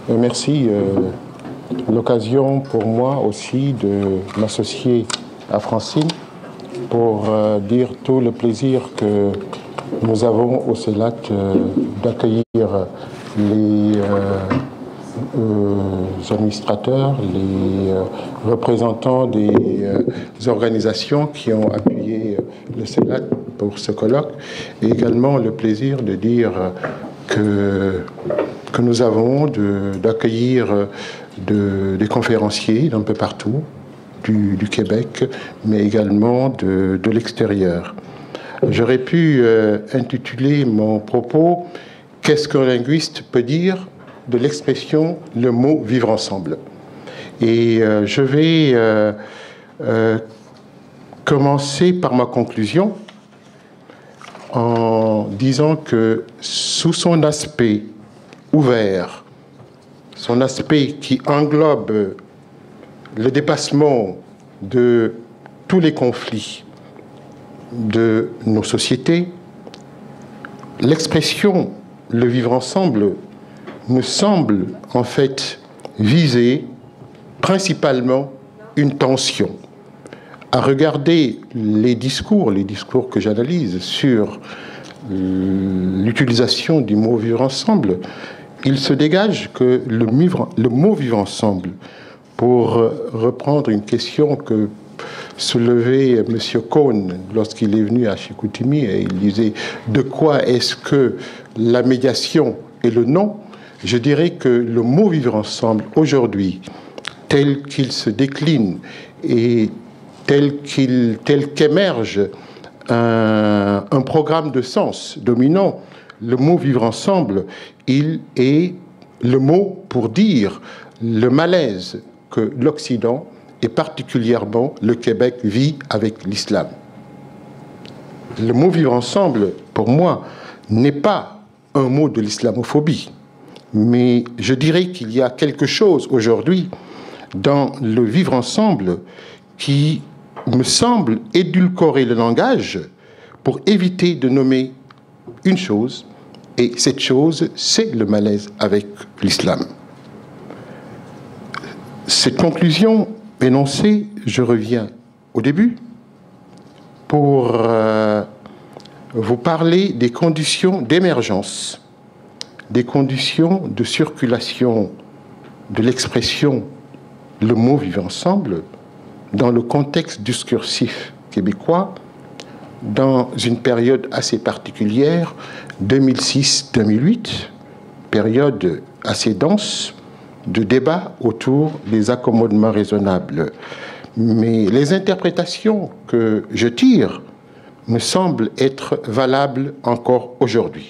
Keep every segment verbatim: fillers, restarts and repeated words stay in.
Merci. Euh, l'occasion pour moi aussi de m'associer à Francine pour euh, dire tout le plaisir que nous avons au CELAC euh, d'accueillir les euh, euh, administrateurs, les euh, représentants des euh, organisations qui ont appuyé le CELAC pour ce colloque, et également le plaisir de dire que, que nous avons d'accueillir de, des conférenciers d'un peu partout, du, du Québec, mais également de, de l'extérieur. J'aurais pu euh, intituler mon propos « Qu'est-ce qu'un linguiste peut dire ?» de l'expression « le mot vivre ensemble ». Et euh, je vais euh, euh, commencer par ma conclusion en disant que sous son aspect ouvert, son aspect qui englobe le dépassement de tous les conflits de nos sociétés, l'expression « le vivre ensemble » me semble en fait viser principalement une tension. À regarder les discours, les discours que j'analyse sur l'utilisation du mot vivre ensemble, il se dégage que le, vivre, le mot vivre ensemble, pour reprendre une question que soulevait M. Cohn lorsqu'il est venu à Chicoutimi, et il disait de quoi est-ce que la médiation est le nom, je dirais que le mot vivre ensemble aujourd'hui, tel qu'il se décline et tel qu'il tel qu'émerge un, un programme de sens dominant, le mot vivre ensemble, il est le mot pour dire le malaise que l'Occident et particulièrement le Québec vit avec l'islam. Le mot vivre ensemble, pour moi, n'est pas un mot de l'islamophobie, mais je dirais qu'il y a quelque chose aujourd'hui dans le vivre ensemble qui me semble édulcorer le langage pour éviter de nommer une chose, et cette chose, c'est le malaise avec l'islam. Cette conclusion énoncée, je reviens au début pour euh, vous parler des conditions d'émergence, des conditions de circulation de l'expression « le mot vivre ensemble » dans le contexte discursif québécois, dans une période assez particulière, deux mille six deux mille huit, période assez dense de débats autour des accommodements raisonnables. Mais les interprétations que je tire me semblent être valables encore aujourd'hui.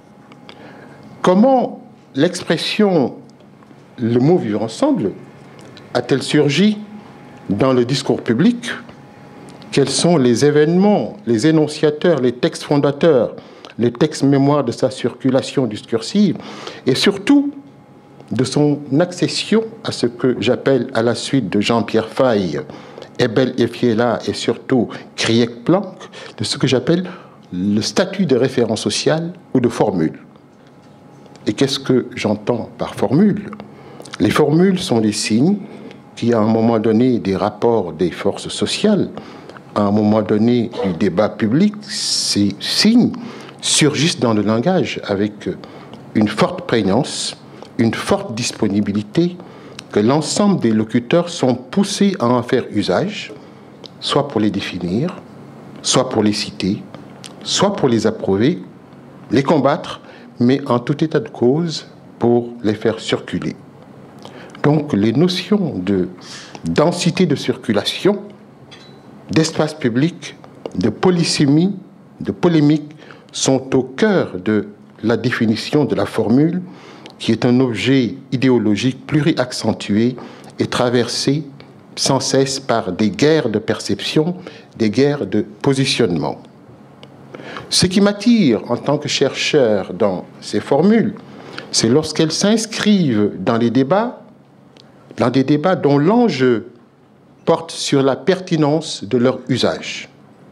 Comment l'expression « le mot vivre ensemble » a-t-elle surgi dans le discours public? Quels sont les événements, les énonciateurs, les textes fondateurs, les textes mémoires de sa circulation discursive et surtout de son accession à ce que j'appelle à la suite de Jean-Pierre Faye, Ebel Efiela et surtout Kriek-Planck, de ce que j'appelle le statut de référence sociale ou de formule. Et qu'est-ce que j'entends par formule? Les formules sont des signes qui, à un moment donné des rapports des forces sociales, à un moment donné du débat public, ces signes surgissent dans le langage avec une forte prégnance, une forte disponibilité, que l'ensemble des locuteurs sont poussés à en faire usage, soit pour les définir, soit pour les citer, soit pour les approuver, les combattre, mais en tout état de cause pour les faire circuler. Donc les notions de densité de circulation, d'espace public, de polysémie, de polémique sont au cœur de la définition de la formule, qui est un objet idéologique pluriaccentué et traversé sans cesse par des guerres de perception, des guerres de positionnement. Ce qui m'attire en tant que chercheur dans ces formules, c'est lorsqu'elles s'inscrivent dans les débats, dans des débats dont l'enjeu porte sur la pertinence de leur usage.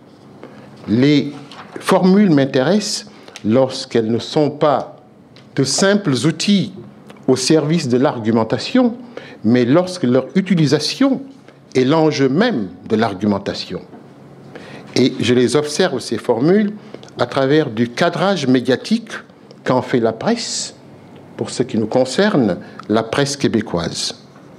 Les formules m'intéressent lorsqu'elles ne sont pas de simples outils au service de l'argumentation, mais lorsque leur utilisation est l'enjeu même de l'argumentation. Et je les observe, ces formules, à travers du cadrage médiatique qu'en fait la presse, pour ce qui nous concerne, la presse québécoise.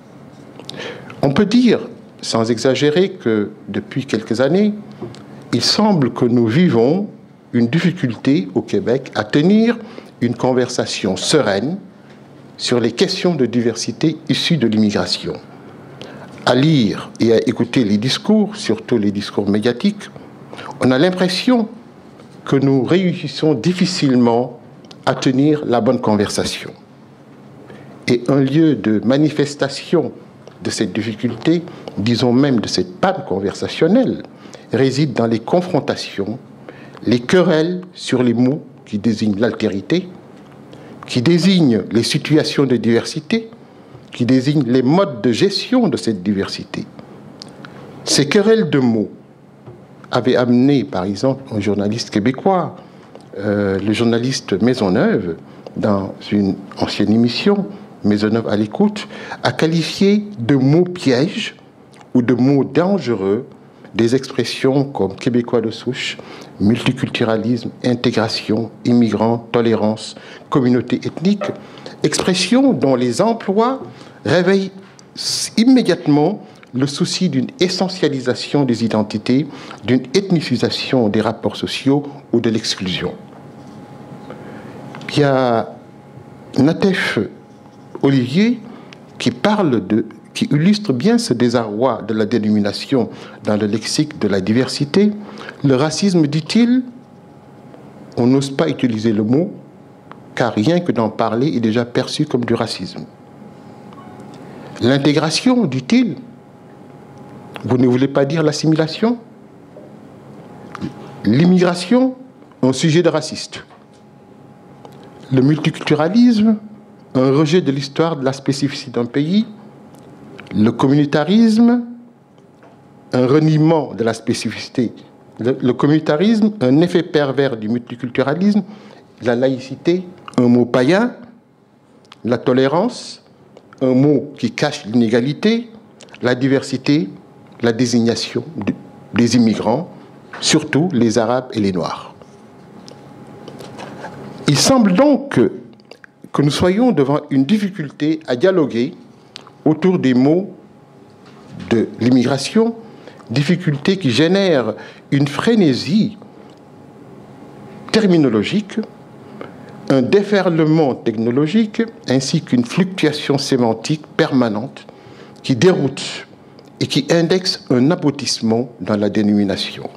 On peut dire, sans exagérer, que depuis quelques années, il semble que nous vivons une difficulté au Québec à tenir une conversation sereine sur les questions de diversité issues de l'immigration. À lire et à écouter les discours, surtout les discours médiatiques, on a l'impression que nous réussissons difficilement à tenir la bonne conversation. Et un lieu de manifestation de cette difficulté, disons même de cette panne conversationnelle, réside dans les confrontations, les querelles sur les mots qui désignent l'altérité, qui désignent les situations de diversité, qui désignent les modes de gestion de cette diversité. Ces querelles de mots avaient amené, par exemple, un journaliste québécois, euh, le journaliste Maisonneuve, dans une ancienne émission, Maisonneuve à l'écoute, à qualifier de mots pièges ou de mots dangereux des expressions comme québécois de souche, multiculturalisme, intégration, immigrants, tolérance, communauté ethnique, expressions dont les emplois réveillent immédiatement le souci d'une essentialisation des identités, d'une ethnicisation des rapports sociaux ou de l'exclusion. Il y a Natef Olivier qui parle de, qui illustre bien ce désarroi de la dénomination dans le lexique de la diversité. Le racisme, dit-il, on n'ose pas utiliser le mot, car rien que d'en parler est déjà perçu comme du racisme. L'intégration, dit-il, vous ne voulez pas dire l'assimilation? L'immigration, un sujet de raciste. Le multiculturalisme, un rejet de l'histoire de la spécificité d'un pays. Le communautarisme, un reniement de la spécificité. Le, le communautarisme, un effet pervers du multiculturalisme. La laïcité, un mot païen. La tolérance, un mot qui cache l'inégalité. La diversité, la désignation des immigrants, surtout les Arabes et les Noirs. Il semble donc que, que nous soyons devant une difficulté à dialoguer autour des mots de l'immigration, difficulté qui génère une frénésie terminologique, un déferlement technologique, ainsi qu'une fluctuation sémantique permanente qui déroute et qui indexe un aboutissement dans la dénomination.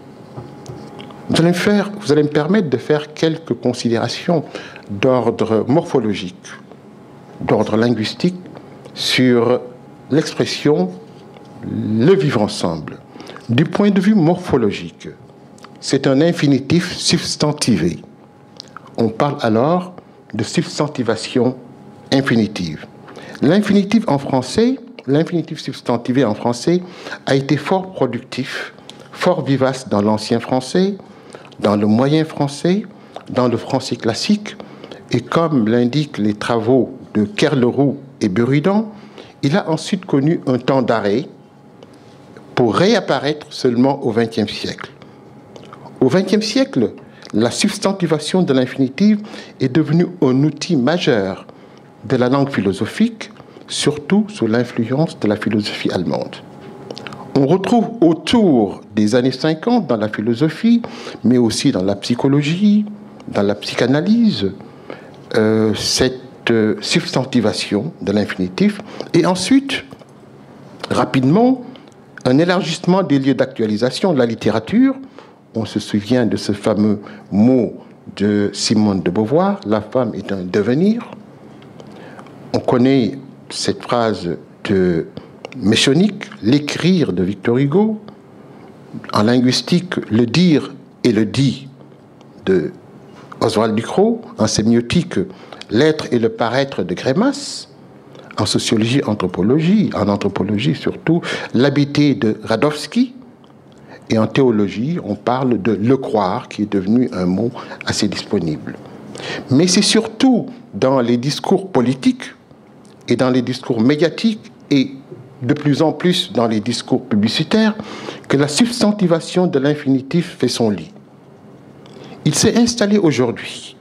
Vous allez me faire, vous allez me permettre de faire quelques considérations d'ordre morphologique, d'ordre linguistique, sur l'expression « le vivre ensemble ». Du point de vue morphologique, c'est un infinitif substantivé. On parle alors de substantivation infinitive. L'infinitif en français, l'infinitif substantivé en français a été fort productif, fort vivace dans l'ancien français, dans le moyen français, dans le français classique, et comme l'indiquent les travaux de Kerleroux et Buridan, il a ensuite connu un temps d'arrêt pour réapparaître seulement au vingtième siècle. Au vingtième siècle, la substantivation de l'infinitif est devenue un outil majeur de la langue philosophique, surtout sous l'influence de la philosophie allemande. On retrouve autour des années cinquante dans la philosophie, mais aussi dans la psychologie, dans la psychanalyse, euh, cette euh, substantivation de l'infinitif. Et ensuite, rapidement, un élargissement des lieux d'actualisation de la littérature. On se souvient de ce fameux mot de Simone de Beauvoir, « La femme est un devenir ». On connaît cette phrase de Méchonique, l'écrire de Victor Hugo. En linguistique, le dire et le dit de Oswald Ducrot. En sémiotique, l'être et le paraître de Grémas. En sociologie, anthropologie, en anthropologie surtout, l'habité de Radowski. Et en théologie, on parle de le croire, qui est devenu un mot assez disponible. Mais c'est surtout dans les discours politiques et dans les discours médiatiques et de plus en plus dans les discours publicitaires que la substantivation de l'infinitif fait son lit. Il s'est installé aujourd'hui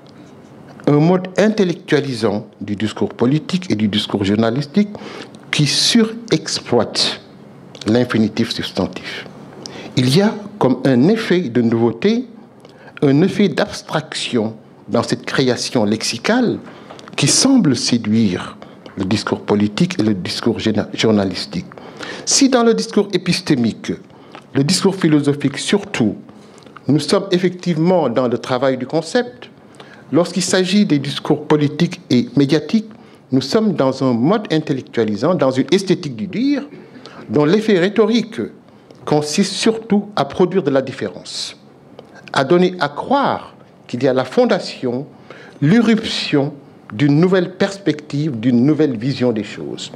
un mode intellectualisant du discours politique et du discours journalistique qui surexploite l'infinitif substantif. Il y a comme un effet de nouveauté, un effet d'abstraction dans cette création lexicale qui semble séduire le discours politique et le discours journalistique. Si dans le discours épistémique, le discours philosophique surtout, nous sommes effectivement dans le travail du concept, lorsqu'il s'agit des discours politiques et médiatiques, nous sommes dans un mode intellectualisant, dans une esthétique du dire, dont l'effet rhétorique consiste surtout à produire de la différence, à donner à croire qu'il y a la fondation, l'irruption d'une nouvelle perspective, d'une nouvelle vision des choses.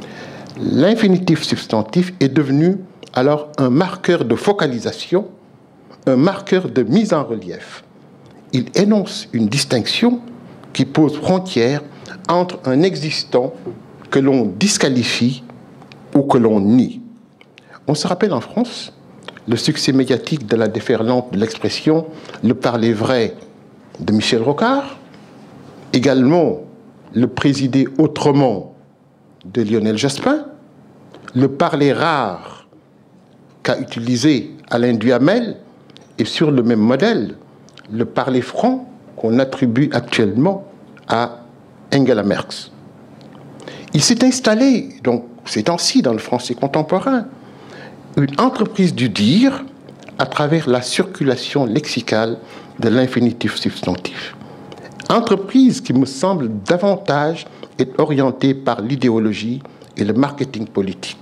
L'infinitif substantif est devenu alors un marqueur de focalisation, un marqueur de mise en relief. Il énonce une distinction qui pose frontière entre un existant que l'on disqualifie ou que l'on nie. On se rappelle en France le succès médiatique de la déferlante de l'expression « le parler vrai » de Michel Rocard, également le présider autrement de Lionel Jospin, le parler rare qu'a utilisé Alain Duhamel, et sur le même modèle, le parler franc qu'on attribue actuellement à Angela Merkel. Il s'est installé, donc, ces temps-ci, dans le français contemporain, une entreprise du dire à travers la circulation lexicale de l'infinitif substantif. Entreprise qui me semble davantage être orientée par l'idéologie et le marketing politique.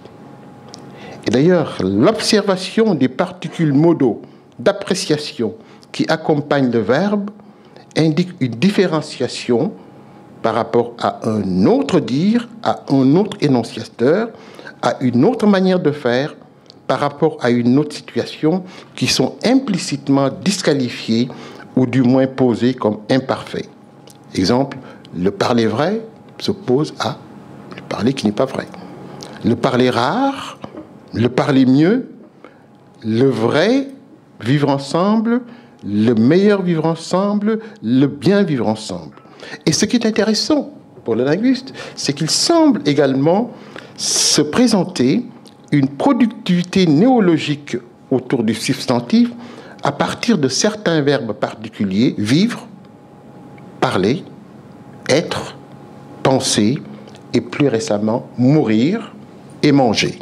Et d'ailleurs, l'observation des particules modaux d'appréciation qui accompagnent le verbe indique une différenciation par rapport à un autre dire, à un autre énonciateur, à une autre manière de faire, par rapport à une autre situation, qui sont implicitement disqualifiées ou du moins posées comme imparfaits. Exemple, le parler vrai s'oppose à le parler qui n'est pas vrai. Le parler rare, le parler mieux, le vrai, vivre ensemble, le meilleur vivre ensemble, le bien vivre ensemble. Et ce qui est intéressant pour le linguiste, c'est qu'il semble également se présenter une productivité néologique autour du substantif à partir de certains verbes particuliers, vivre, parler, être, penser et plus récemment mourir et manger.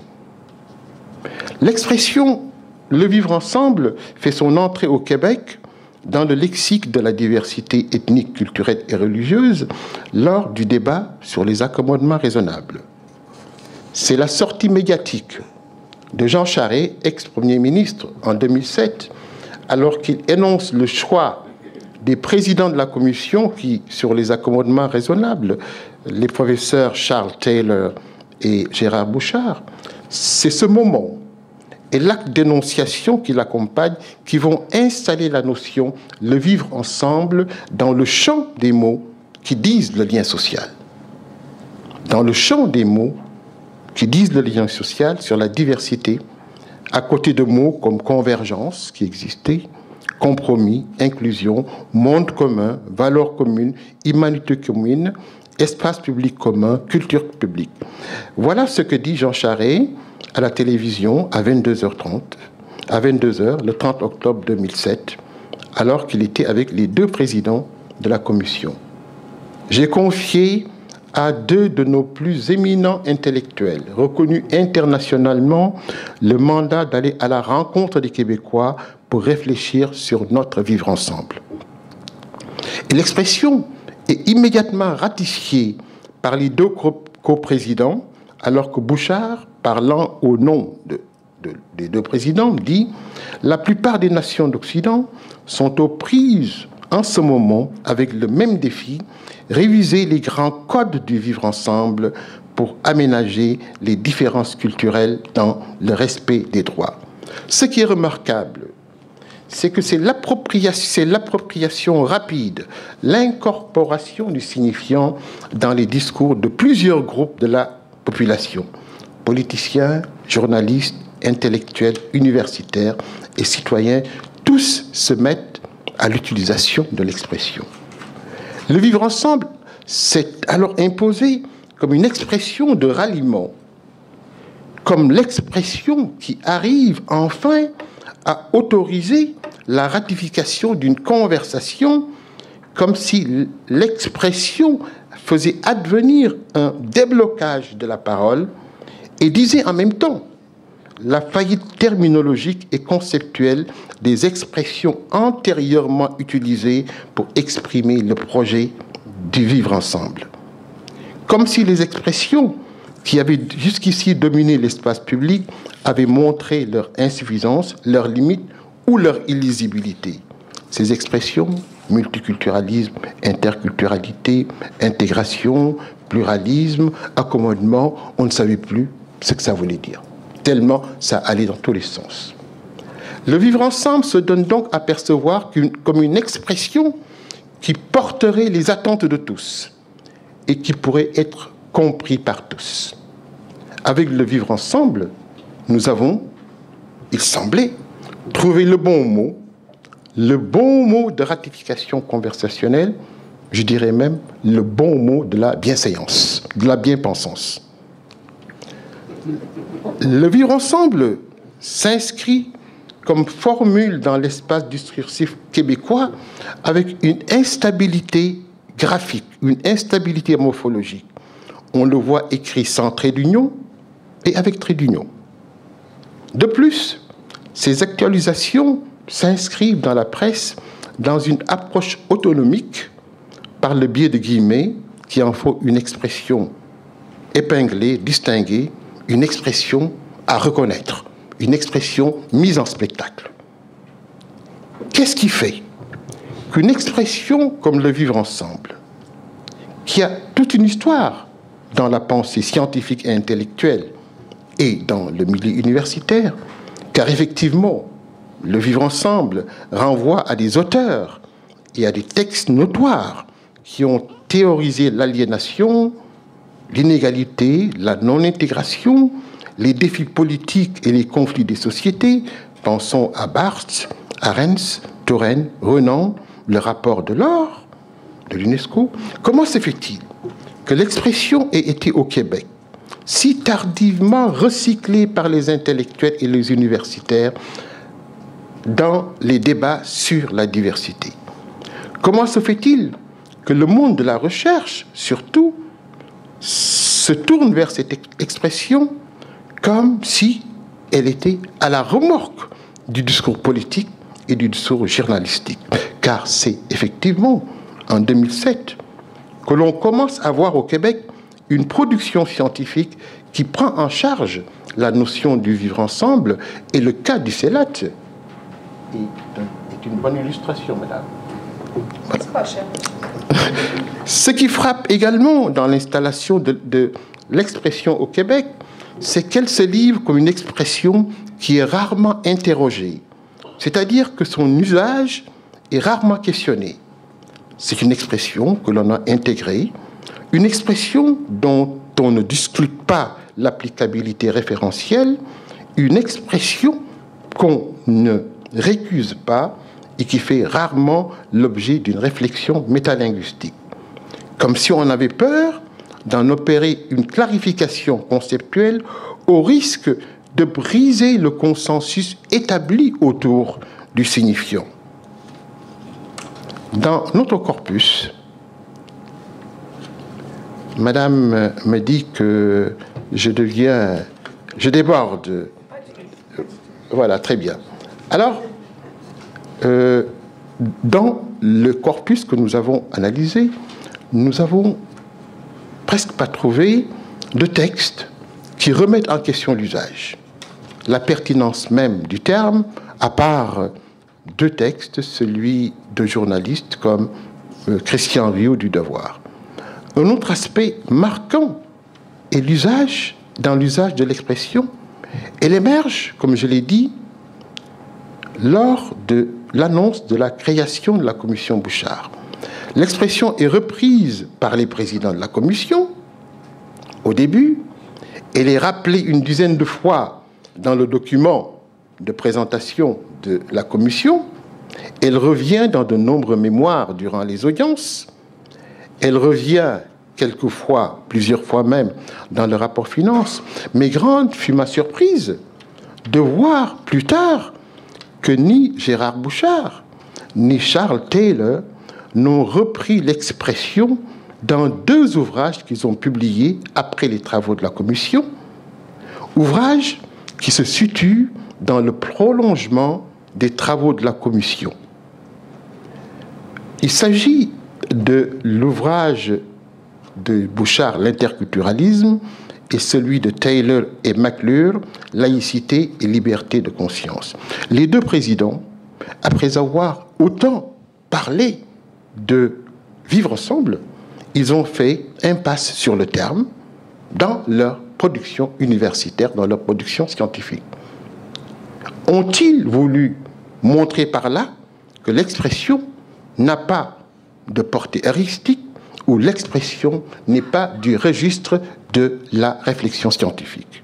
L'expression « le vivre ensemble » fait son entrée au Québec dans le lexique de la diversité ethnique, culturelle et religieuse lors du débat sur les accommodements raisonnables. C'est la sortie médiatique de Jean Charest, ex-premier ministre, en deux mille sept, alors qu'il énonce le choix des présidents de la commission qui, sur les accommodements raisonnables, les professeurs Charles Taylor et Gérard Bouchard, c'est ce moment et l'acte d'énonciation qui l'accompagne qui vont installer la notion « le vivre ensemble » dans le champ des mots qui disent le lien social. Dans le champ des mots qui disent le lien social sur la diversité, à côté de mots comme convergence qui existait, compromis, inclusion, monde commun, valeurs communes, humanité commune, espace public commun, culture publique. Voilà ce que dit Jean Charest à la télévision à vingt-deux heures trente, à vingt-deux heures, le trente octobre deux mille sept, alors qu'il était avec les deux présidents de la commission. J'ai confié à deux de nos plus éminents intellectuels, reconnus internationalement, le mandat d'aller à la rencontre des Québécois pour réfléchir sur notre vivre ensemble. Et l'expression est immédiatement ratifiée par les deux coprésidents, alors que Bouchard, parlant au nom de, de, des deux présidents, dit « La plupart des nations d'Occident sont aux prises en ce moment avec le même défi, réviser les grands codes du vivre ensemble pour aménager les différences culturelles dans le respect des droits. » Ce qui est remarquable, c'est que c'est l'appropriation, l'appropriation rapide, l'incorporation du signifiant dans les discours de plusieurs groupes de la population, politiciens, journalistes, intellectuels, universitaires et citoyens, tous se mettent à l'utilisation de l'expression. Le vivre ensemble s'est alors imposé comme une expression de ralliement, comme l'expression qui arrive enfin à autoriser la ratification d'une conversation, comme si l'expression faisait advenir un déblocage de la parole et disait en même temps la faillite terminologique et conceptuelle des expressions antérieurement utilisées pour exprimer le projet du vivre ensemble. Comme si les expressions qui avaient jusqu'ici dominé l'espace public avaient montré leur insuffisance, leurs limites ou leur illisibilité. Ces expressions, multiculturalisme, interculturalité, intégration, pluralisme, accommodement, on ne savait plus ce que ça voulait dire, tellement ça allait dans tous les sens. Le vivre ensemble se donne donc à percevoir qu'une, comme une expression qui porterait les attentes de tous et qui pourrait être compris par tous. Avec le vivre ensemble, nous avons, il semblait, trouvé le bon mot, le bon mot de ratification conversationnelle, je dirais même le bon mot de la bienséance, de la bien-pensance. Le vivre ensemble s'inscrit comme formule dans l'espace discursif québécois avec une instabilité graphique, une instabilité morphologique. On le voit écrit sans trait d'union et avec trait d'union. De plus, ces actualisations s'inscrivent dans la presse dans une approche autonomique par le biais de guillemets qui en faut une expression épinglée, distinguée, une expression à reconnaître, une expression mise en spectacle. Qu'est-ce qui fait qu'une expression comme le vivre ensemble, qui a toute une histoire dans la pensée scientifique et intellectuelle et dans le milieu universitaire, car effectivement, le vivre ensemble renvoie à des auteurs et à des textes notoires qui ont théorisé l'aliénation, l'inégalité, la non-intégration, les défis politiques et les conflits des sociétés. Pensons à Barthes, Arens, Touraine, Renan, le rapport de l'or de l'UNESCO. Comment se fait-il que l'expression ait été au Québec si tardivement recyclée par les intellectuels et les universitaires dans les débats sur la diversité? Comment se fait-il que le monde de la recherche, surtout, se tourne vers cette expression comme si elle était à la remorque du discours politique et du discours journalistique? Car c'est effectivement en deux mille sept que l'on commence à voir au Québec une production scientifique qui prend en charge la notion du vivre ensemble, et le cas du CELAT est une bonne illustration, madame. Voilà. C'est pas cher. Ce qui frappe également dans l'installation de, de l'expression au Québec, c'est qu'elle se livre comme une expression qui est rarement interrogée, c'est-à-dire que son usage est rarement questionné. C'est une expression que l'on a intégrée, une expression dont on ne discute pas l'applicabilité référentielle, une expression qu'on ne récuse pas et qui fait rarement l'objet d'une réflexion métalinguistique. Comme si on avait peur d'en opérer une clarification conceptuelle au risque de briser le consensus établi autour du signifiant. Dans notre corpus, Madame me dit que je deviens, je déborde. Voilà, très bien. Alors, euh, dans le corpus que nous avons analysé, nous avons presque pas trouvé de texte qui remettent en question l'usage, la pertinence même du terme, à part deux textes, celui de journalistes comme euh, Christian Rioux du Devoir. Un autre aspect marquant est l'usage, dans l'usage de l'expression. Elle émerge, comme je l'ai dit, lors de l'annonce de la création de la commission Bouchard. L'expression est reprise par les présidents de la commission au début. Elle est rappelée une dizaine de fois dans le document de présentation de la commission. Elle revient dans de nombreux mémoires durant les audiences. Elle revient quelquefois, plusieurs fois même, dans le rapport finance. Mais grande fut ma surprise de voir plus tard que ni Gérard Bouchard, ni Charles Taylor n'ont repris l'expression dans deux ouvrages qu'ils ont publiés après les travaux de la commission, ouvrages qui se situent dans le prolongement des travaux de la commission. Il s'agit de l'ouvrage de Bouchard, l'interculturalisme, et celui de Taylor et McClure, laïcité et liberté de conscience. Les deux présidents, après avoir autant parlé de vivre ensemble, ils ont fait impasse sur le terme dans leur production universitaire, dans leur production scientifique. Ont-ils voulu montrer par là que l'expression n'a pas de portée heuristique ou l'expression n'est pas du registre de la réflexion scientifique?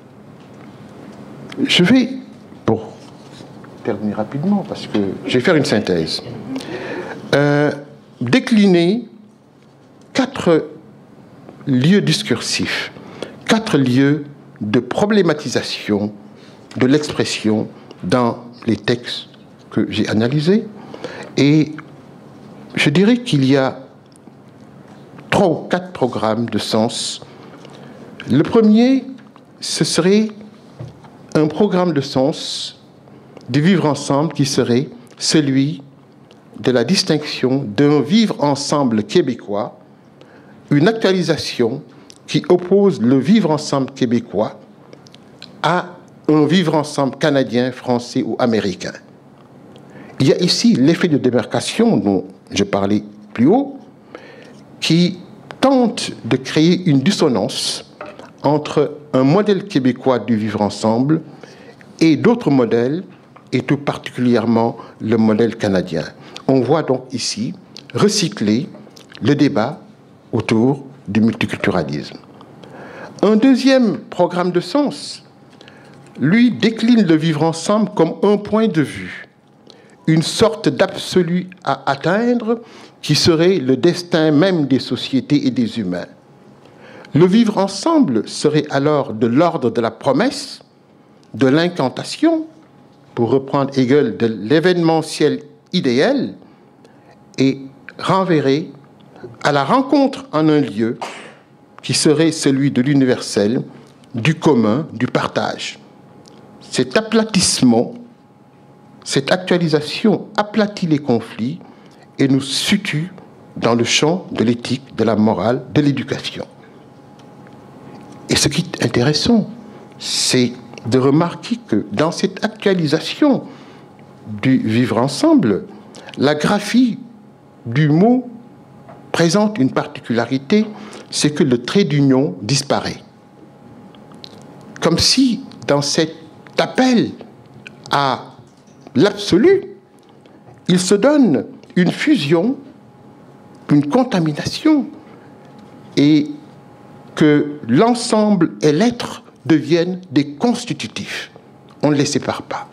Je vais, pour terminer rapidement, parce que je vais faire une synthèse, euh, décliner quatre lieux discursifs, quatre lieux de problématisation de l'expression dans les textes que j'ai analysés. Et je dirais qu'il y a trois ou quatre programmes de sens. Le premier, ce serait un programme de sens de vivre ensemble qui serait celui de la distinction d'un vivre ensemble québécois, une actualisation qui oppose le vivre ensemble québécois à un vivre ensemble canadien, français ou américain. Il y a ici l'effet de démarcation dont je parlais plus haut, qui tente de créer une dissonance entre un modèle québécois du vivre ensemble et d'autres modèles, et tout particulièrement le modèle canadien. On voit donc ici recycler le débat autour du multiculturalisme. Un deuxième programme de sens, lui, décline le vivre ensemble comme un point de vue, une sorte d'absolu à atteindre qui serait le destin même des sociétés et des humains. Le vivre ensemble serait alors de l'ordre de la promesse, de l'incantation, pour reprendre Hegel, de l'événementiel idéal, et renverrait à la rencontre en un lieu qui serait celui de l'universel, du commun, du partage. Cet aplatissement, cette actualisation aplatit les conflits et nous situe dans le champ de l'éthique, de la morale, de l'éducation. Et ce qui est intéressant, c'est de remarquer que dans cette actualisation du vivre ensemble, la graphie du mot présente une particularité, c'est que le trait d'union disparaît. Comme si, dans cet appel à l'absolu, il se donne une fusion, une contamination, et que l'ensemble et l'être deviennent des constitutifs. On ne les sépare pas.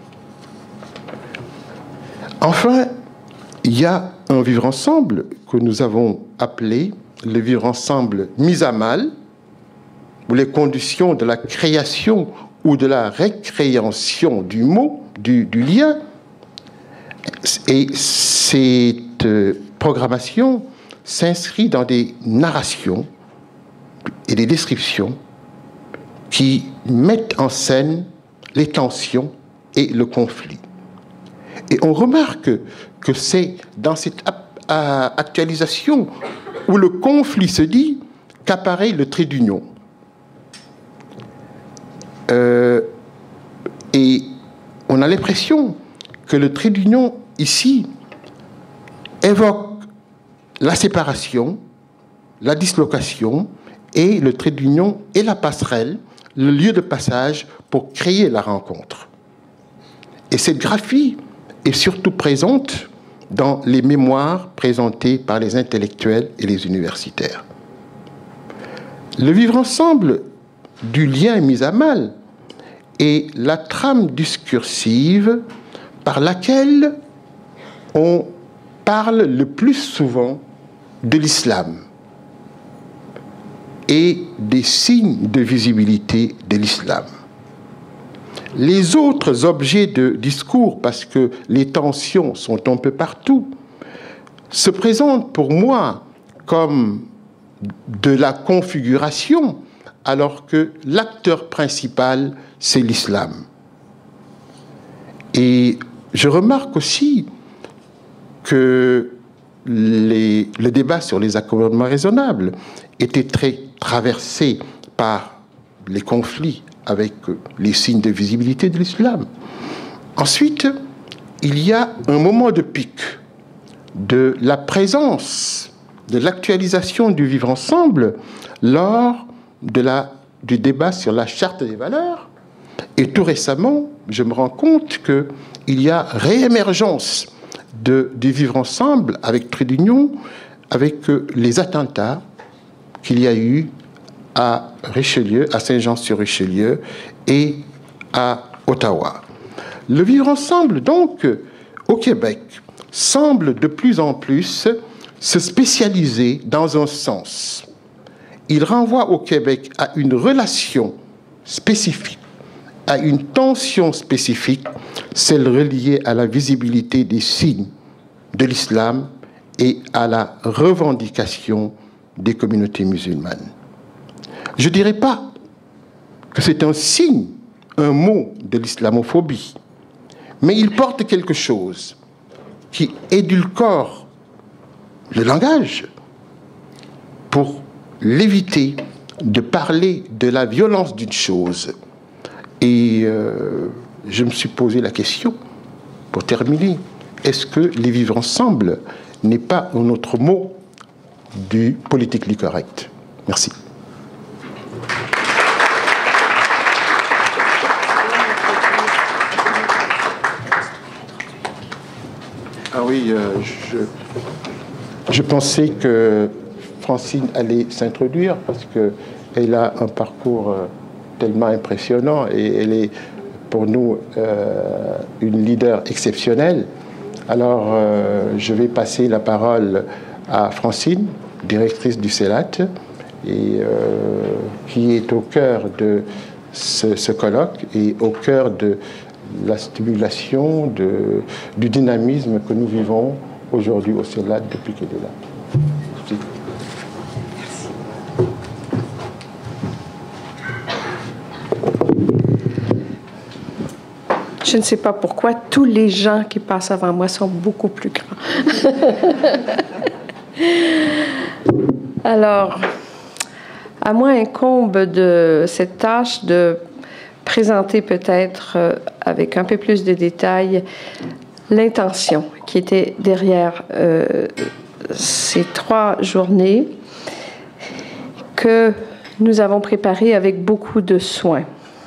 Enfin, il y a un vivre ensemble que nous avons appelé le vivre ensemble mis à mal, où les conditions de la création ou de la récréation du mot, du, du lien, et cette programmation s'inscrit dans des narrations et des descriptions qui mettent en scène les tensions et le conflit. Et on remarque que c'est dans cette actualisation où le conflit se dit qu'apparaît le trait d'union. Euh, et on a l'impression que le trait d'union, ici, évoque la séparation, la dislocation, et le trait d'union est la passerelle, le lieu de passage pour créer la rencontre. Et cette graphie est surtout présente dans les mémoires présentés par les intellectuels et les universitaires. Le vivre ensemble du lien est mis à mal et la trame discursive par laquelle on parle le plus souvent de l'islam et des signes de visibilité de l'islam. Les autres objets de discours, parce que les tensions sont un peu partout, se présentent pour moi comme de la configuration, alors que l'acteur principal, c'est l'islam. Et je remarque aussi que les, le débat sur les accommodements raisonnables était très traversé par les conflits avec les signes de visibilité de l'islam. Ensuite, il y a un moment de pic de la présence, de l'actualisation du vivre ensemble lors de la, du débat sur la charte des valeurs. Et tout récemment, je me rends compte qu'il y a réémergence de, du vivre ensemble avec Trait d'Union, avec les attentats qu'il y a eu à Richelieu, à Saint-Jean-sur-Richelieu et à Ottawa. Le vivre ensemble, donc, au Québec, semble de plus en plus se spécialiser dans un sens. Il renvoie au Québec à une relation spécifique, à une tension spécifique, celle reliée à la visibilité des signes de l'islam et à la revendication des communautés musulmanes. Je ne dirais pas que c'est un signe, un mot de l'islamophobie, mais il porte quelque chose qui édulcore le langage pour l'éviter de parler de la violence d'une chose. Et euh, je me suis posé la question, pour terminer, est-ce que les vivre ensemble n'est pas un autre mot du politically correct? Merci. Ah oui, euh, je, je pensais que Francine allait s'introduire parce qu'elle a un parcours euh, tellement impressionnant et elle est pour nous euh, une leader exceptionnelle. Alors, euh, je vais passer la parole à Francine, directrice du CELAT, et, euh, qui est au cœur de ce, ce colloque et au cœur de la stimulation de, du dynamisme que nous vivons aujourd'hui au CELAT depuis qu'elle est là. Merci. Je ne sais pas pourquoi tous les gens qui passent avant moi sont beaucoup plus grands. Alors, à moi incombe de cette tâche de présenter peut-être euh, avec un peu plus de détails l'intention qui était derrière euh, ces trois journées que nous avons préparées avec beaucoup de soin.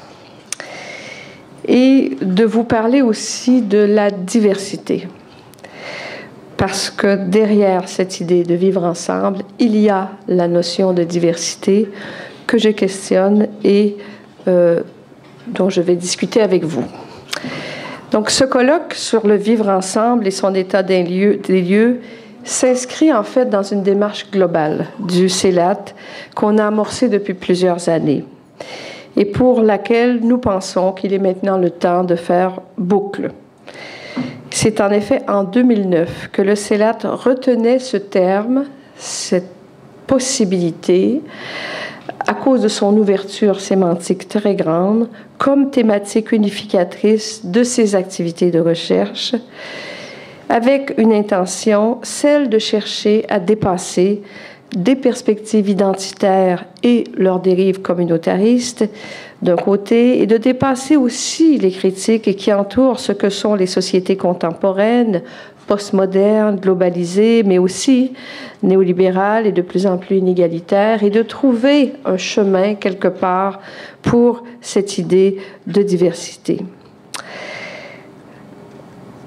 Et de vous parler aussi de la diversité. Parce que derrière cette idée de vivre ensemble, il y a la notion de diversité que je questionne et euh, dont je vais discuter avec vous. Donc, ce colloque sur le vivre ensemble et son état des lieux, des lieux s'inscrit en fait dans une démarche globale du CELAT qu'on a amorcée depuis plusieurs années et pour laquelle nous pensons qu'il est maintenant le temps de faire boucle. C'est en effet en deux mille neuf que le CELAT retenait ce terme, cette possibilité, à cause de son ouverture sémantique très grande, comme thématique unificatrice de ses activités de recherche, avec une intention, celle de chercher à dépasser des perspectives identitaires et leurs dérives communautaristes d'un côté, et de dépasser aussi les critiques qui entourent ce que sont les sociétés contemporaines, postmodernes, globalisées, mais aussi néolibérales et de plus en plus inégalitaires, et de trouver un chemin quelque part pour cette idée de diversité.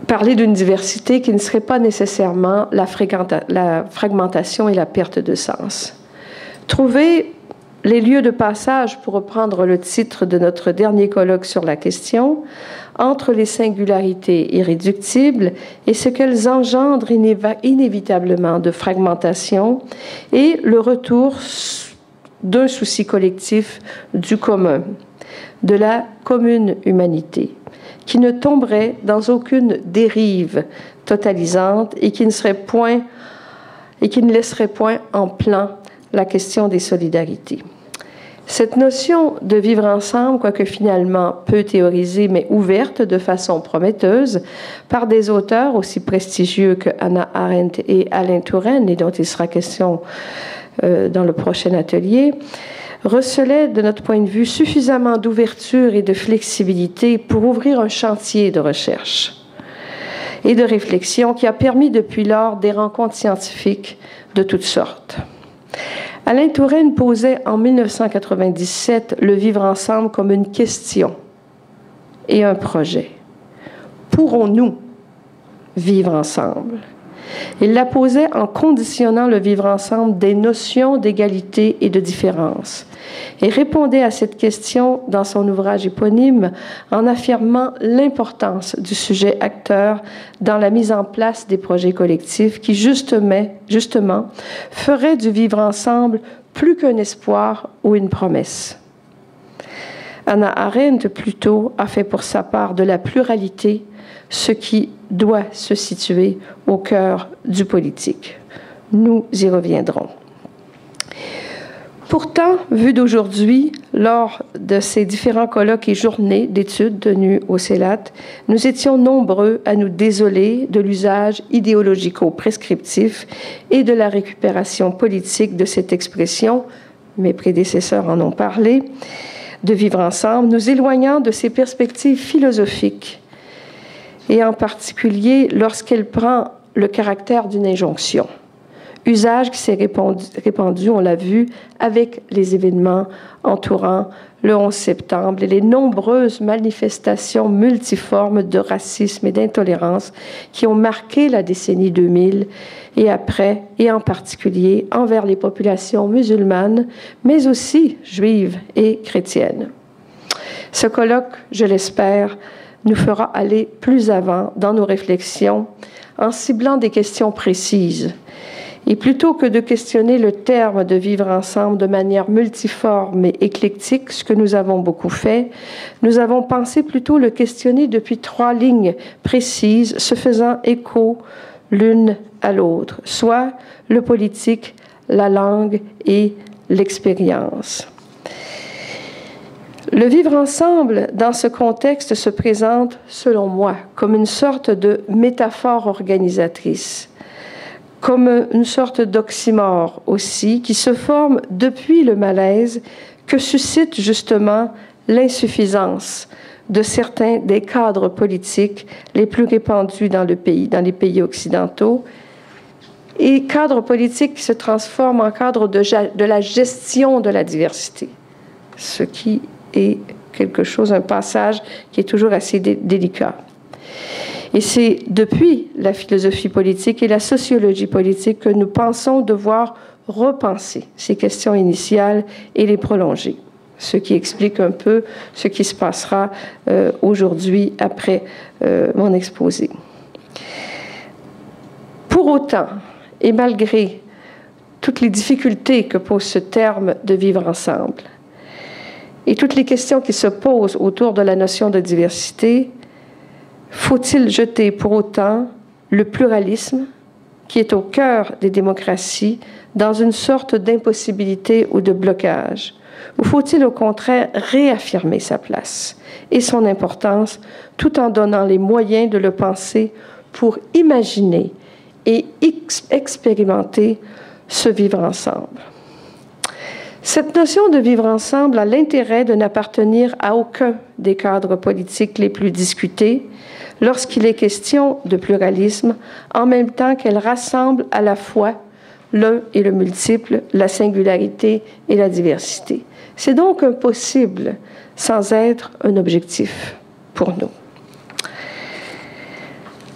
parler d'une diversité qui ne serait pas nécessairement la, la fragmentation et la perte de sens. Trouver les lieux de passage, pour reprendre le titre de notre dernier colloque sur la question, entre les singularités irréductibles et ce qu'elles engendrent inévitablement de fragmentation et le retour d'un souci collectif du commun, de la commune humanité, qui ne tomberait dans aucune dérive totalisante et qui ne serait point et qui ne laisserait point en plan la question des solidarités. Cette notion de vivre ensemble, quoique finalement peu théorisée, mais ouverte de façon prometteuse par des auteurs aussi prestigieux que Hannah Arendt et Alain Touraine, et dont il sera question euh, dans le prochain atelier, recelait, de notre point de vue, suffisamment d'ouverture et de flexibilité pour ouvrir un chantier de recherche et de réflexion qui a permis depuis lors des rencontres scientifiques de toutes sortes. Alain Touraine posait en mille neuf cent quatre-vingt-dix-sept le vivre ensemble comme une question et un projet. Pourrons-nous vivre ensemble? Il la posait en conditionnant le vivre ensemble des notions d'égalité et de différence et répondait à cette question dans son ouvrage éponyme en affirmant l'importance du sujet acteur dans la mise en place des projets collectifs qui justement, justement feraient du vivre ensemble plus qu'un espoir ou une promesse. Hannah Arendt, plutôt, a fait pour sa part de la pluralité ce qui doit se situer au cœur du politique. Nous y reviendrons. Pourtant, vu d'aujourd'hui, lors de ces différents colloques et journées d'études tenues au CELAT, nous étions nombreux à nous désoler de l'usage idéologico-prescriptif et de la récupération politique de cette expression, mes prédécesseurs en ont parlé, de vivre ensemble, nous éloignant de ces perspectives philosophiques, et en particulier lorsqu'elle prend le caractère d'une injonction. Usage qui s'est répandu, répandu, on l'a vu, avec les événements entourant le onze septembre et les nombreuses manifestations multiformes de racisme et d'intolérance qui ont marqué la décennie deux mille et après, et en particulier envers les populations musulmanes, mais aussi juives et chrétiennes. Ce colloque, je l'espère, nous fera aller plus avant dans nos réflexions en ciblant des questions précises. Et plutôt que de questionner le terme de vivre ensemble de manière multiforme et éclectique, ce que nous avons beaucoup fait, nous avons pensé plutôt le questionner depuis trois lignes précises, se faisant écho l'une à l'autre, soit le politique, la langue et l'expérience. Le vivre ensemble, dans ce contexte, se présente, selon moi, comme une sorte de métaphore organisatrice, comme une sorte d'oxymore aussi, qui se forme depuis le malaise que suscite justement l'insuffisance de certains des cadres politiques les plus répandus dans le pays, dans les pays occidentaux, et cadres politiques qui se transforment en cadre de, de la gestion de la diversité, ce qui est quelque chose, un passage qui est toujours assez dé- délicat. Et c'est depuis la philosophie politique et la sociologie politique que nous pensons devoir repenser ces questions initiales et les prolonger, ce qui explique un peu ce qui se passera euh, aujourd'hui après euh, mon exposé. Pour autant, et malgré toutes les difficultés que pose ce terme de vivre ensemble, et toutes les questions qui se posent autour de la notion de diversité, faut-il jeter pour autant le pluralisme qui est au cœur des démocraties dans une sorte d'impossibilité ou de blocage? Ou faut-il au contraire réaffirmer sa place et son importance tout en donnant les moyens de le penser pour imaginer et ex- expérimenter ce vivre ensemble? Cette notion de vivre ensemble a l'intérêt de n'appartenir à aucun des cadres politiques les plus discutés lorsqu'il est question de pluralisme, en même temps qu'elle rassemble à la fois l'un et le multiple, la singularité et la diversité. C'est donc impossible sans être un objectif pour nous.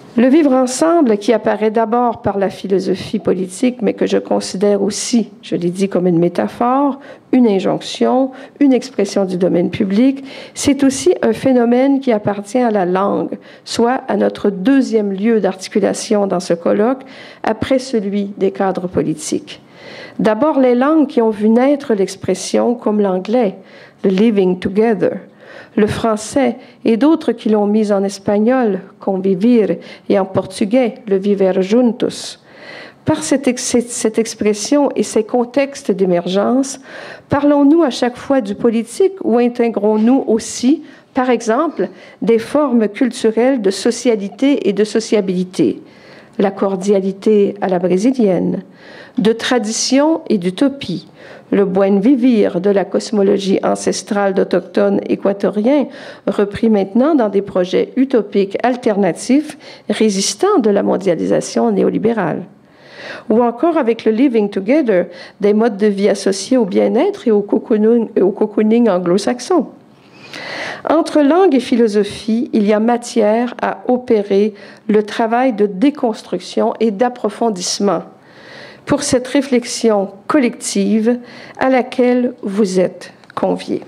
Le vivre ensemble, qui apparaît d'abord par la philosophie politique, mais que je considère aussi, je l'ai dit, comme une métaphore, une injonction, une expression du domaine public, c'est aussi un phénomène qui appartient à la langue, soit à notre deuxième lieu d'articulation dans ce colloque, après celui des cadres politiques. D'abord, les langues qui ont vu naître l'expression, comme l'anglais, le living together, le français et d'autres qui l'ont mise en espagnol, convivir, et en portugais, le viver juntos. Par cette, ex cette expression et ces contextes d'émergence, parlons-nous à chaque fois du politique ou intégrons-nous aussi, par exemple, des formes culturelles de socialité et de sociabilité, la cordialité à la brésilienne, de tradition et d'utopie, le buen vivir de la cosmologie ancestrale d'autochtones équatoriens, repris maintenant dans des projets utopiques alternatifs résistants de la mondialisation néolibérale. Ou encore avec le living together, des modes de vie associés au bien-être et au cocooning, au cocooning anglo-saxon. Entre langue et philosophie, il y a matière à opérer le travail de déconstruction et d'approfondissement pour cette réflexion collective à laquelle vous êtes conviés.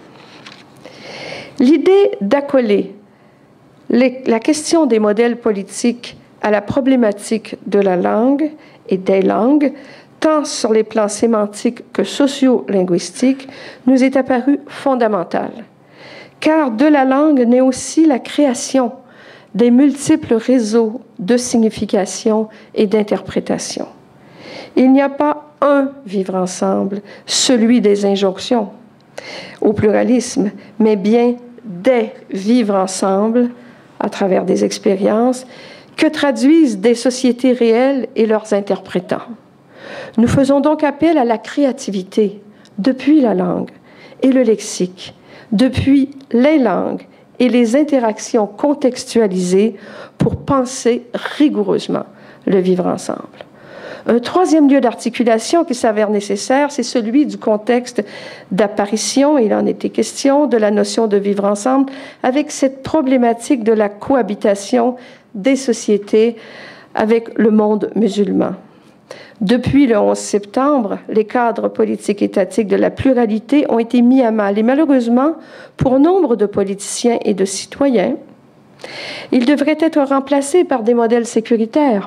L'idée d'accoler la question des modèles politiques à la problématique de la langue et des langues, tant sur les plans sémantiques que socio-linguistiques, nous est apparue fondamentale. Car de la langue naît aussi la création des multiples réseaux de signification et d'interprétation. Il n'y a pas un vivre ensemble, celui des injonctions au pluralisme, mais bien des vivre ensemble à travers des expériences que traduisent des sociétés réelles et leurs interprétants. Nous faisons donc appel à la créativité depuis la langue et le lexique, depuis les langues et les interactions contextualisées pour penser rigoureusement le vivre ensemble. Un troisième lieu d'articulation qui s'avère nécessaire, c'est celui du contexte d'apparition, il en était question, de la notion de vivre ensemble, avec cette problématique de la cohabitation des sociétés avec le monde musulman. Depuis le onze septembre, les cadres politiques étatiques de la pluralité ont été mis à mal et malheureusement, pour nombre de politiciens et de citoyens, ils devraient être remplacés par des modèles sécuritaires,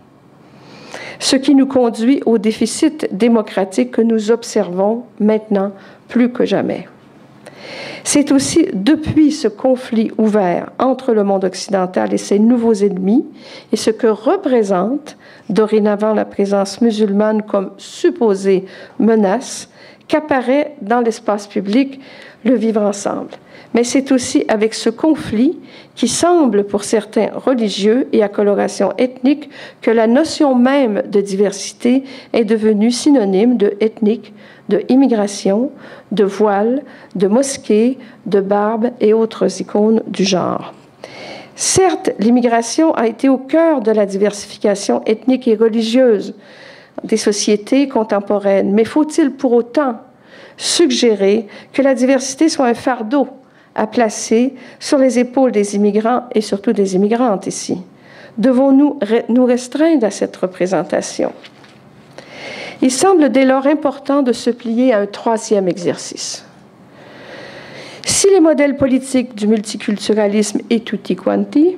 ce qui nous conduit au déficit démocratique que nous observons maintenant plus que jamais. C'est aussi depuis ce conflit ouvert entre le monde occidental et ses nouveaux ennemis et ce que représente dorénavant la présence musulmane comme supposée menace qu'apparaît dans l'espace public le vivre ensemble. Mais c'est aussi avec ce conflit qui semble pour certains religieux et à coloration ethnique que la notion même de diversité est devenue synonyme de ethnique, de immigration, de voile, de mosquée, de barbe et autres icônes du genre. Certes, l'immigration a été au cœur de la diversification ethnique et religieuse des sociétés contemporaines, mais faut-il pour autant suggérer que la diversité soit un fardeau à placer sur les épaules des immigrants et surtout des immigrantes ici? Devons-nous nous restreindre à cette représentation? Il semble dès lors important de se plier à un troisième exercice. Si les modèles politiques du multiculturalisme et tutti quanti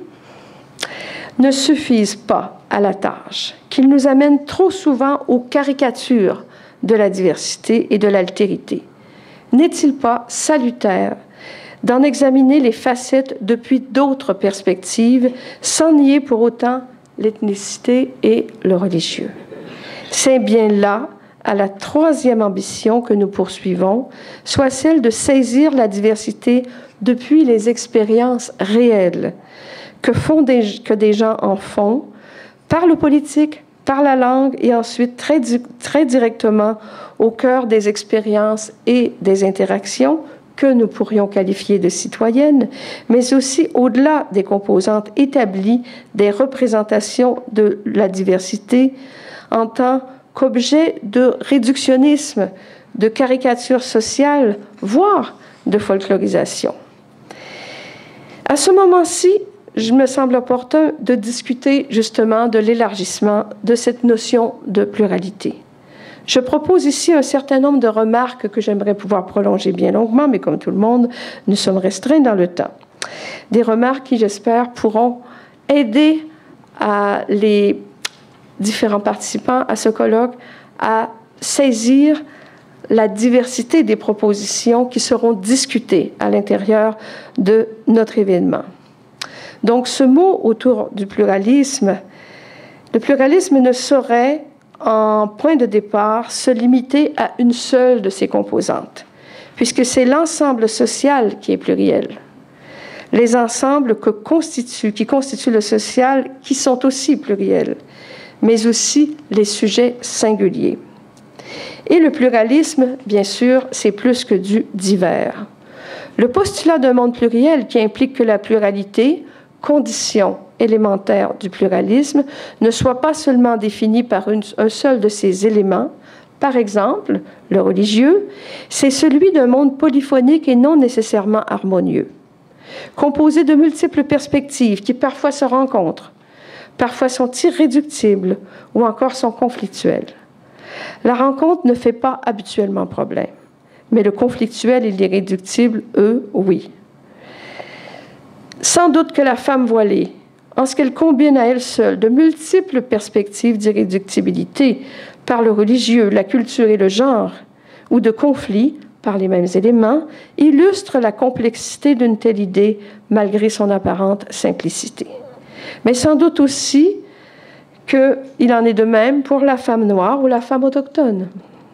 ne suffisent pas à la tâche, qu'ils nous amènent trop souvent aux caricatures de la diversité et de l'altérité, n'est-il pas salutaire d'en examiner les facettes depuis d'autres perspectives, sans nier pour autant l'ethnicité et le religieux? C'est bien là, à la troisième ambition que nous poursuivons, soit celle de saisir la diversité depuis les expériences réelles que, font des, que des gens en font, par le politique, par la langue et ensuite très, très directement au cœur des expériences et des interactions que nous pourrions qualifier de citoyennes, mais aussi au-delà des composantes établies des représentations de la diversité en tant qu'objet de réductionnisme, de caricature sociale, voire de folklorisation. À ce moment-ci, je me semble opportun de discuter justement de l'élargissement de cette notion de pluralité. Je propose ici un certain nombre de remarques que j'aimerais pouvoir prolonger bien longuement, mais comme tout le monde, nous sommes restreints dans le temps. Des remarques qui, j'espère, pourront aider à les différents participants à ce colloque à saisir la diversité des propositions qui seront discutées à l'intérieur de notre événement. Donc, ce mot autour du pluralisme, le pluralisme ne saurait, en point de départ, se limiter à une seule de ses composantes, puisque c'est l'ensemble social qui est pluriel. Les ensembles que constituent, qui constituent le social, qui sont aussi pluriels, mais aussi les sujets singuliers. Et le pluralisme, bien sûr, c'est plus que du divers. Le postulat d'un monde pluriel qui implique que la pluralité, condition élémentaire du pluralisme, ne soit pas seulement définie par une, un seul de ses éléments, par exemple, le religieux, c'est celui d'un monde polyphonique et non nécessairement harmonieux, composé de multiples perspectives qui parfois se rencontrent, parfois sont irréductibles ou encore sont conflictuelles. La rencontre ne fait pas habituellement problème, mais le conflictuel et l'irréductible, eux, oui. Sans doute que la femme voilée, en ce qu'elle combine à elle seule de multiples perspectives d'irréductibilité par le religieux, la culture et le genre, ou de conflits par les mêmes éléments, illustre la complexité d'une telle idée malgré son apparente simplicité. Mais sans doute aussi qu'il en est de même pour la femme noire ou la femme autochtone.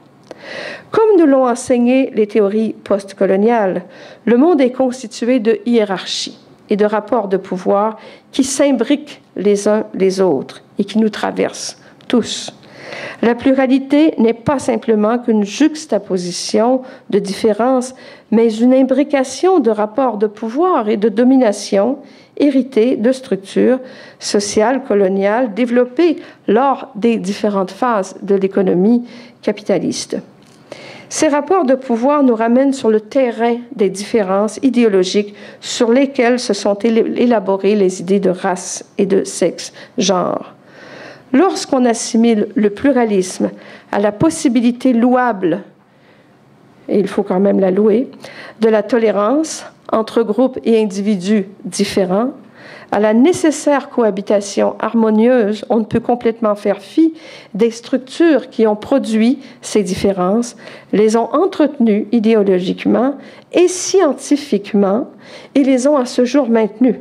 Comme nous l'ont enseigné les théories postcoloniales, le monde est constitué de hiérarchies et de rapports de pouvoir qui s'imbriquent les uns les autres et qui nous traversent tous. La pluralité n'est pas simplement qu'une juxtaposition de différences, mais une imbrication de rapports de pouvoir et de domination hérités de structures sociales coloniales développées lors des différentes phases de l'économie capitaliste. Ces rapports de pouvoir nous ramènent sur le terrain des différences idéologiques sur lesquelles se sont élaborées les idées de race et de sexe, genre. Lorsqu'on assimile le pluralisme à la possibilité louable, et il faut quand même la louer, de la tolérance entre groupes et individus différents, à la nécessaire cohabitation harmonieuse, on ne peut complètement faire fi des structures qui ont produit ces différences, les ont entretenues idéologiquement et scientifiquement, et les ont à ce jour maintenues.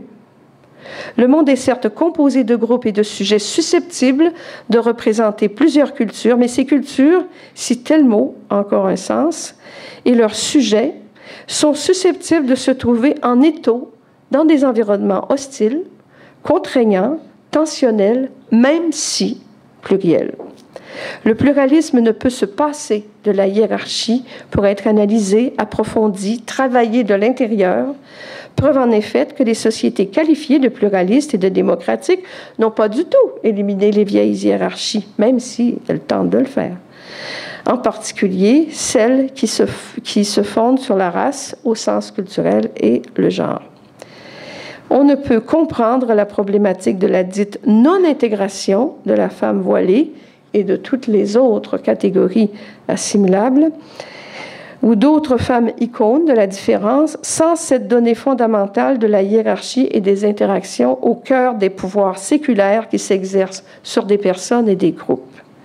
Le monde est certes composé de groupes et de sujets susceptibles de représenter plusieurs cultures, mais ces cultures, si tel mot a encore un sens, et leurs sujets sont susceptibles de se trouver en étau dans des environnements hostiles, contraignants, tensionnels, même si pluriels. Le pluralisme ne peut se passer de la hiérarchie pour être analysé, approfondi, travaillé de l'intérieur. Preuve en effet que les sociétés qualifiées de pluralistes et de démocratiques n'ont pas du tout éliminé les vieilles hiérarchies, même si elles tentent de le faire. En particulier celles qui se, qui se fondent sur la race au sens culturel et le genre. On ne peut comprendre la problématique de la dite non-intégration de la femme voilée et de toutes les autres catégories assimilables, ou d'autres femmes icônes de la différence, sans cette donnée fondamentale de la hiérarchie et des interactions au cœur des pouvoirs séculaires qui s'exercent sur des personnes et des groupes.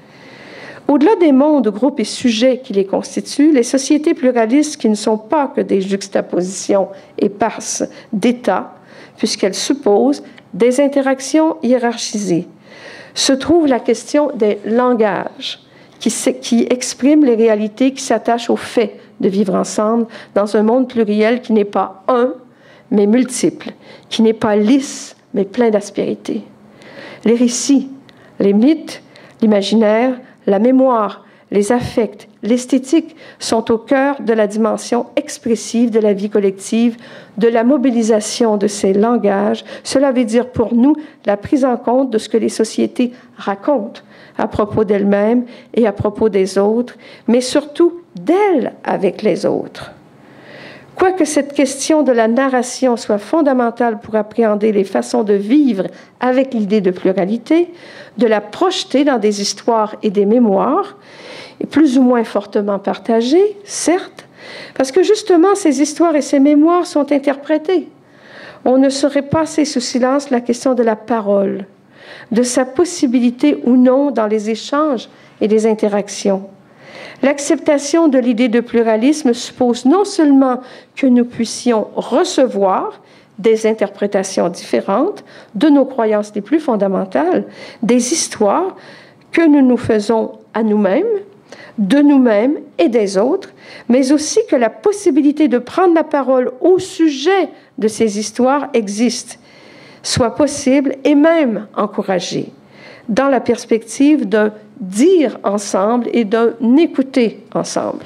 Au-delà des mondes, groupes et sujets qui les constituent, les sociétés pluralistes qui ne sont pas que des juxtapositions éparses d'États, puisqu'elles supposent des interactions hiérarchisées, se trouve la question des langages qui, qui expriment les réalités qui s'attachent au fait de vivre ensemble dans un monde pluriel qui n'est pas un, mais multiple, qui n'est pas lisse, mais plein d'aspérités. Les récits, les mythes, l'imaginaire, la mémoire, les affects, l'esthétique sont au cœur de la dimension expressive de la vie collective, de la mobilisation de ces langages. Cela veut dire pour nous la prise en compte de ce que les sociétés racontent à propos d'elles-mêmes et à propos des autres, mais surtout d'elles avec les autres. Quoique cette question de la narration soit fondamentale pour appréhender les façons de vivre avec l'idée de pluralité, de la projeter dans des histoires et des mémoires, et plus ou moins fortement partagées, certes, parce que justement ces histoires et ces mémoires sont interprétées. On ne saurait passer sous silence la question de la parole, de sa possibilité ou non dans les échanges et les interactions. L'acceptation de l'idée de pluralisme suppose non seulement que nous puissions recevoir des interprétations différentes de nos croyances les plus fondamentales, des histoires que nous nous faisons à nous-mêmes, de nous-mêmes et des autres, mais aussi que la possibilité de prendre la parole au sujet de ces histoires existe, soit possible et même encouragée, dans la perspective d'un dire ensemble et d'un écouter ensemble.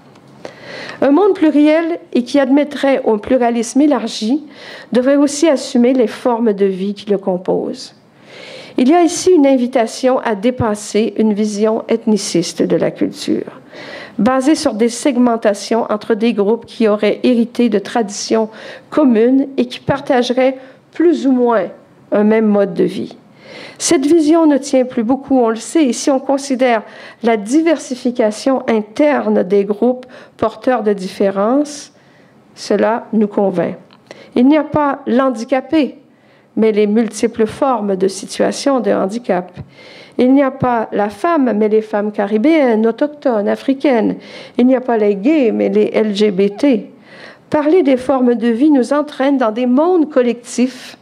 Un monde pluriel et qui admettrait un pluralisme élargi devrait aussi assumer les formes de vie qui le composent. Il y a ici une invitation à dépasser une vision ethniciste de la culture, basée sur des segmentations entre des groupes qui auraient hérité de traditions communes et qui partageraient plus ou moins un même mode de vie. Cette vision ne tient plus beaucoup, on le sait, et si on considère la diversification interne des groupes porteurs de différences, cela nous convainc. Il n'y a pas l'handicapé, mais les multiples formes de situations de handicap. Il n'y a pas la femme, mais les femmes caribéennes, autochtones, africaines. Il n'y a pas les gays, mais les L G B T. Parler des formes de vie nous entraîne dans des mondes collectifs,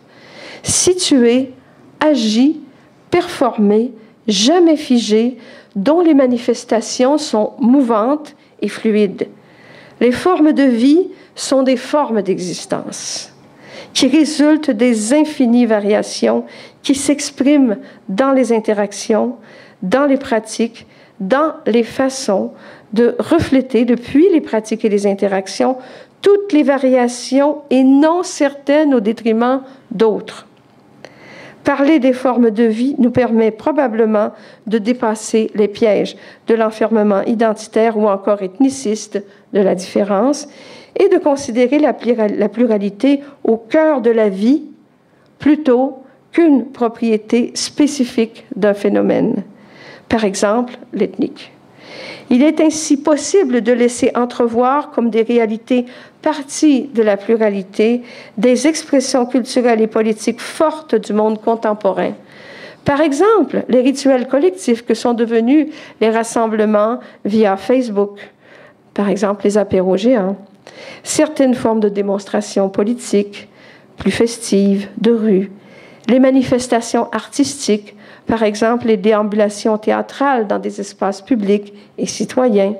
situés, agis, performés, jamais figés, dont les manifestations sont mouvantes et fluides. Les formes de vie sont des formes d'existence qui résultent des infinies variations qui s'expriment dans les interactions, dans les pratiques, dans les façons de refléter, depuis les pratiques et les interactions, toutes les variations et non certaines au détriment d'autres. Parler des formes de vie nous permet probablement de dépasser les pièges de l'enfermement identitaire ou encore ethniciste de la différence et de considérer la pluralité au cœur de la vie plutôt qu'une propriété spécifique d'un phénomène, par exemple l'ethnique. Il est ainsi possible de laisser entrevoir comme des réalités parties de la pluralité des expressions culturelles et politiques fortes du monde contemporain. Par exemple, les rituels collectifs que sont devenus les rassemblements via Facebook, par exemple les apéros géants, certaines formes de démonstrations politiques plus festives, de rue, les manifestations artistiques, par exemple les déambulations théâtrales dans des espaces publics et citoyens.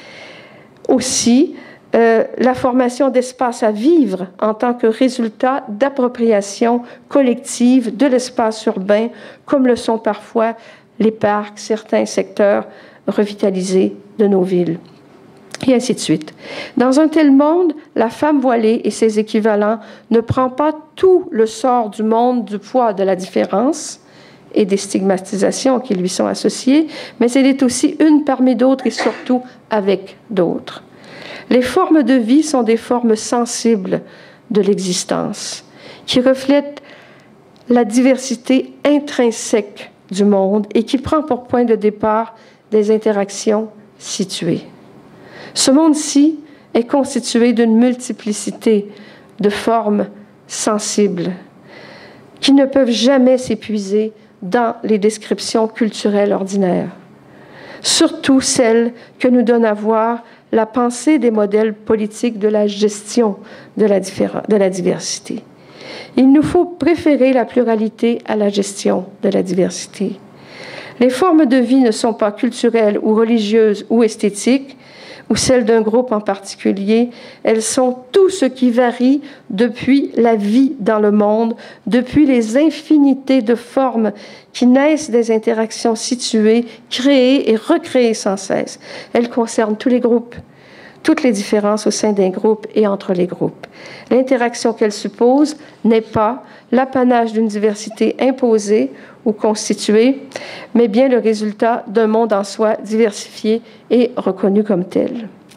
Aussi, euh, la formation d'espaces à vivre en tant que résultat d'appropriation collective de l'espace urbain, comme le sont parfois les parcs, certains secteurs revitalisés de nos villes. Et ainsi de suite. Dans un tel monde, la femme voilée et ses équivalents ne prend pas tout le sort du monde du poids de la différence et des stigmatisations qui lui sont associées, mais elle est aussi une parmi d'autres et surtout avec d'autres. Les formes de vie sont des formes sensibles de l'existence, qui reflètent la diversité intrinsèque du monde et qui prend pour point de départ des interactions situées. Ce monde-ci est constitué d'une multiplicité de formes sensibles qui ne peuvent jamais s'épuiser dans les descriptions culturelles ordinaires, surtout celles que nous donne à voir la pensée des modèles politiques de la gestion de la, de la diversité. Il nous faut préférer la pluralité à la gestion de la diversité. Les formes de vie ne sont pas culturelles ou religieuses ou esthétiques, ou celles d'un groupe en particulier, elles sont tout ce qui varie depuis la vie dans le monde, depuis les infinités de formes qui naissent des interactions situées, créées et recréées sans cesse. Elles concernent tous les groupes, toutes les différences au sein d'un groupe et entre les groupes. L'interaction qu'elles supposent n'est pas l'apanage d'une diversité imposée ou constituée, mais bien le résultat d'un monde en soi diversifié et reconnu comme tel.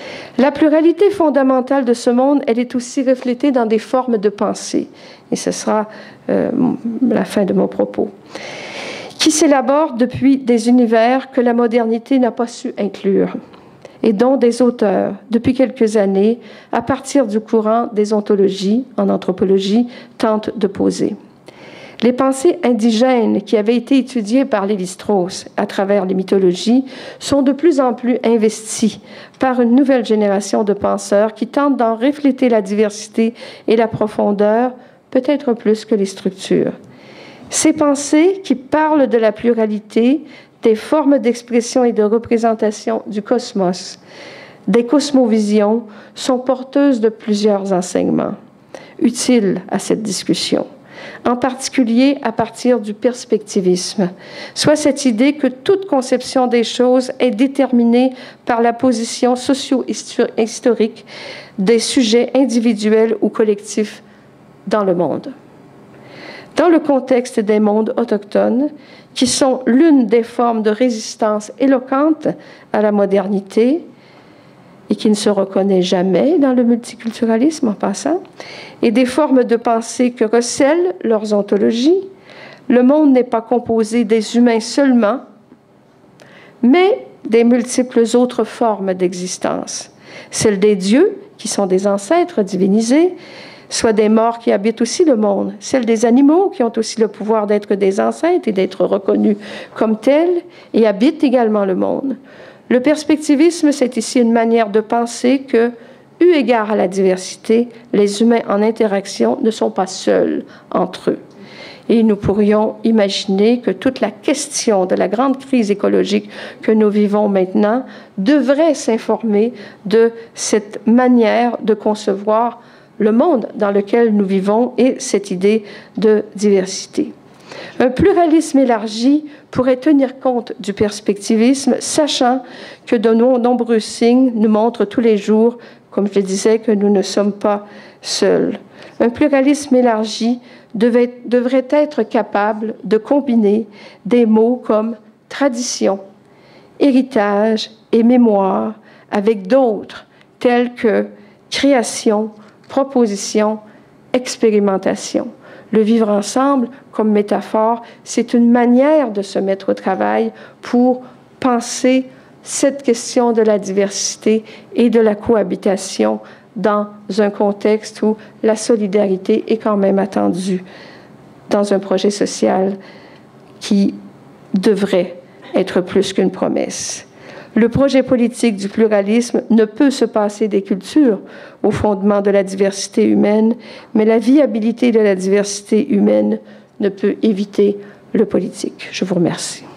La pluralité fondamentale de ce monde, elle est aussi reflétée dans des formes de pensée. Et ce sera euh, la fin de mon propos. Qui s'élaborent depuis des univers que la modernité n'a pas su inclure et dont des auteurs, depuis quelques années, à partir du courant des ontologies en anthropologie, tentent de poser. Les pensées indigènes qui avaient été étudiées par Lévi-Strauss à travers les mythologies sont de plus en plus investies par une nouvelle génération de penseurs qui tentent d'en refléter la diversité et la profondeur, peut-être plus que les structures. Ces pensées qui parlent de la pluralité, des formes d'expression et de représentation du cosmos, des cosmovisions, sont porteuses de plusieurs enseignements utiles à cette discussion, en particulier à partir du perspectivisme, soit cette idée que toute conception des choses est déterminée par la position socio-historique des sujets individuels ou collectifs dans le monde. Dans le contexte des mondes autochtones, qui sont l'une des formes de résistance éloquente à la modernité et qui ne se reconnaît jamais dans le multiculturalisme en passant, et des formes de pensée que recèlent leurs ontologies, le monde n'est pas composé des humains seulement, mais des multiples autres formes d'existence. Celles des dieux, qui sont des ancêtres divinisés, soit des morts qui habitent aussi le monde, celles des animaux qui ont aussi le pouvoir d'être des ancêtres et d'être reconnus comme tels et habitent également le monde. Le perspectivisme, c'est ici une manière de penser que, eu égard à la diversité, les humains en interaction ne sont pas seuls entre eux. Et nous pourrions imaginer que toute la question de la grande crise écologique que nous vivons maintenant devrait s'informer de cette manière de concevoir le monde dans lequel nous vivons et cette idée de diversité. Un pluralisme élargi pourrait tenir compte du perspectivisme, sachant que de nombreux signes nous montrent tous les jours, comme je le disais, que nous ne sommes pas seuls. Un pluralisme élargi devait, devrait être capable de combiner des mots comme tradition, héritage et mémoire avec d'autres tels que création, proposition, expérimentation. Le vivre ensemble, comme métaphore, c'est une manière de se mettre au travail pour penser cette question de la diversité et de la cohabitation dans un contexte où la solidarité est quand même attendue dans un projet social qui devrait être plus qu'une promesse. Le projet politique du pluralisme ne peut se passer des cultures au fondement de la diversité humaine, mais la viabilité de la diversité humaine ne peut éviter le politique. Je vous remercie.